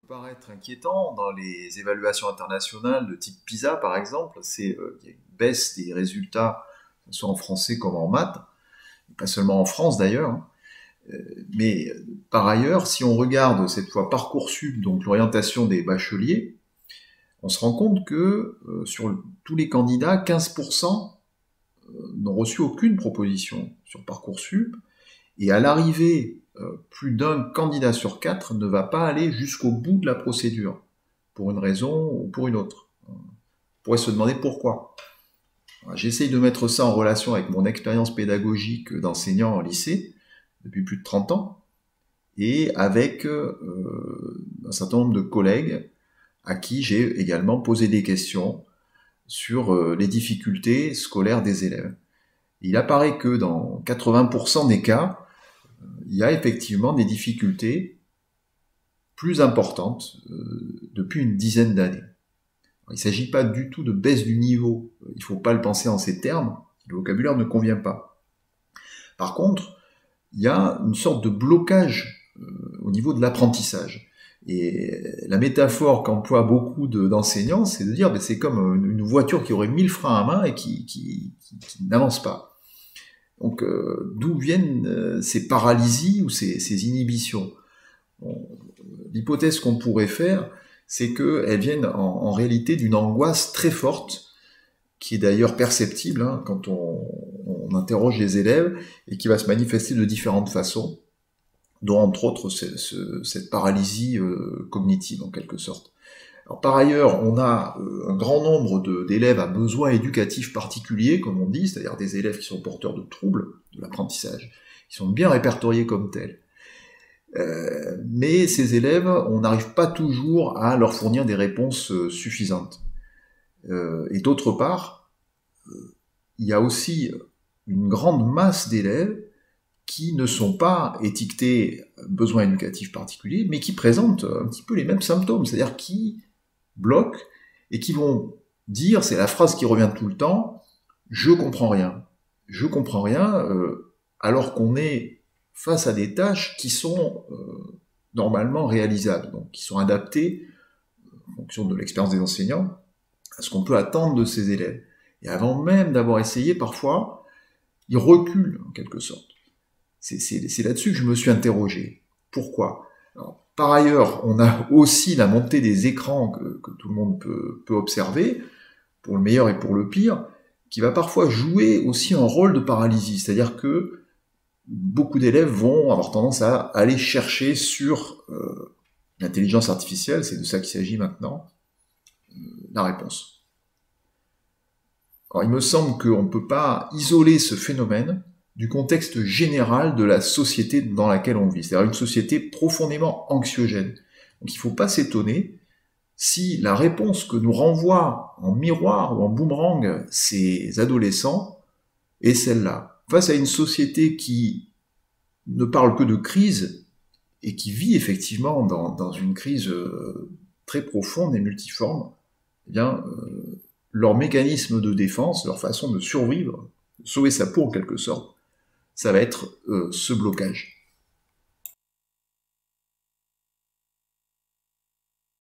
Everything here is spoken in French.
Paraître inquiétant dans les évaluations internationales de type PISA par exemple, c'est qu'il y a une baisse des résultats, que ce soit en français comme en maths, pas seulement en France d'ailleurs, hein. Mais par ailleurs, si on regarde cette fois Parcoursup, donc l'orientation des bacheliers, on se rend compte que sur tous les candidats, 15% n'ont reçu aucune proposition sur Parcoursup, et à l'arrivée, plus d'un candidat sur quatre ne va pas aller jusqu'au bout de la procédure, pour une raison ou pour une autre. On pourrait se demander pourquoi. J'essaye de mettre ça en relation avec mon expérience pédagogique d'enseignant en lycée, depuis plus de 30 ans, et avec un certain nombre de collègues à qui j'ai également posé des questions sur les difficultés scolaires des élèves. Il apparaît que dans 80% des cas, il y a effectivement des difficultés plus importantes depuis une dizaine d'années. Il ne s'agit pas du tout de baisse du niveau, il ne faut pas le penser en ces termes, le vocabulaire ne convient pas. Par contre, il y a une sorte de blocage au niveau de l'apprentissage. Et la métaphore qu'emploient beaucoup d'enseignants, c'est de dire que c'est comme une voiture qui aurait 1000 freins à main et qui n'avance pas. Donc d'où viennent ces paralysies ou ces inhibitions? Bon, l'hypothèse qu'on pourrait faire, c'est qu'elles viennent en réalité d'une angoisse très forte, qui est d'ailleurs perceptible quand on interroge les élèves, et qui va se manifester de différentes façons, dont entre autres cette paralysie cognitive en quelque sorte. Alors, par ailleurs, on a un grand nombre d'élèves à besoins éducatifs particuliers, comme on dit, c'est-à-dire des élèves qui sont porteurs de troubles de l'apprentissage, qui sont bien répertoriés comme tels. Mais ces élèves, on n'arrive pas toujours à leur fournir des réponses suffisantes. Et d'autre part, il y a aussi une grande masse d'élèves qui ne sont pas étiquetés besoins éducatifs particuliers, mais qui présentent un petit peu les mêmes symptômes, c'est-à-dire qui bloquent et qui vont dire, c'est la phrase qui revient tout le temps, je comprends rien. Je comprends rien, alors qu'on est face à des tâches qui sont normalement réalisables, donc qui sont adaptées, en fonction de l'expérience des enseignants, à ce qu'on peut attendre de ces élèves. Et avant même d'avoir essayé, parfois, ils reculent, en quelque sorte. C'est là-dessus que je me suis interrogé. Pourquoi? Alors, par ailleurs, on a aussi la montée des écrans que tout le monde peut observer, pour le meilleur et pour le pire, qui va parfois jouer aussi un rôle de paralysie. C'est-à-dire que beaucoup d'élèves vont avoir tendance à aller chercher sur l'intelligence artificielle, c'est de ça qu'il s'agit maintenant, la réponse. Alors, il me semble qu'on ne peut pas isoler ce phénomène du contexte général de la société dans laquelle on vit, c'est-à-dire une société profondément anxiogène. Donc il ne faut pas s'étonner si la réponse que nous renvoient en miroir ou en boomerang ces adolescents est celle-là. Face à une société qui ne parle que de crise et qui vit effectivement dans une crise très profonde et multiforme, eh bien, leur mécanisme de défense, leur façon de survivre, de sauver sa peau en quelque sorte, ça va être ce blocage.